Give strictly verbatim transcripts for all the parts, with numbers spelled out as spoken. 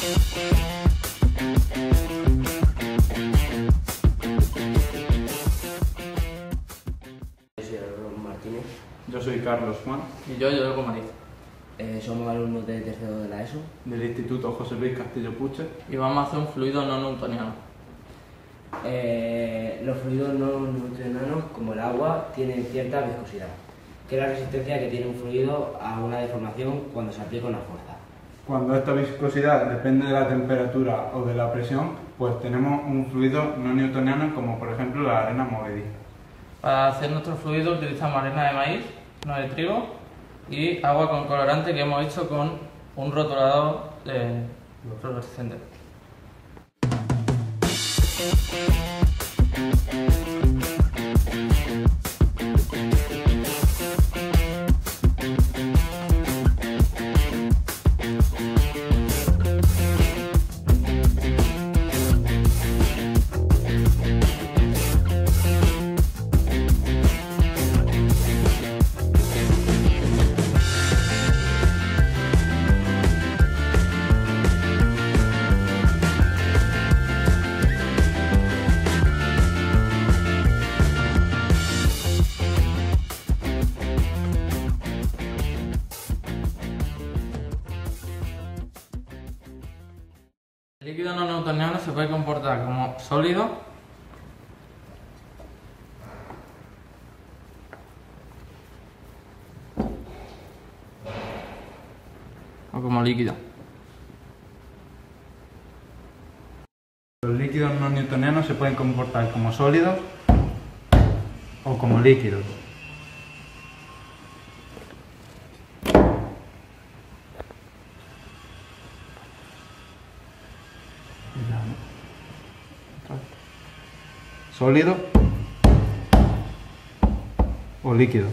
Soy Aaron Martínez. Yo soy Carlos Juan. Y yo, yo Diego Mariz. Eh, somos alumnos de tercero de la ESO. Del Instituto José Luis Castillo Puche. Y vamos a hacer un fluido no newtoniano. Eh, los fluidos no newtonianos, como el agua, tienen cierta viscosidad, que es la resistencia que tiene un fluido a una deformación cuando se aplica una fuerza. Cuando esta viscosidad depende de la temperatura o de la presión, pues tenemos un fluido no newtoniano, como por ejemplo la arena movediza. Para hacer nuestro fluido utilizamos arena de maíz, no de trigo, y agua con colorante que hemos hecho con un rotulador de fluorescente. El líquido no newtoniano se puede comportar como sólido o como líquido. Los líquidos no newtonianos se pueden comportar como sólidos o como líquidos. Sólido o líquido.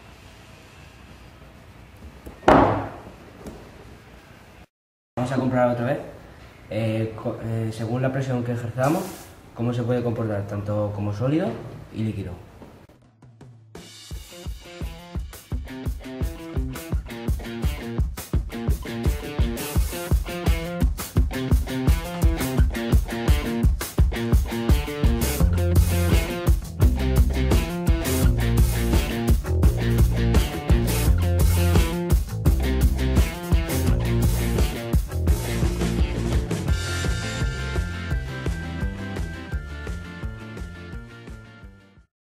Vamos a comprobar otra vez, eh, eh, según la presión que ejerzamos, cómo se puede comportar tanto como sólido y líquido.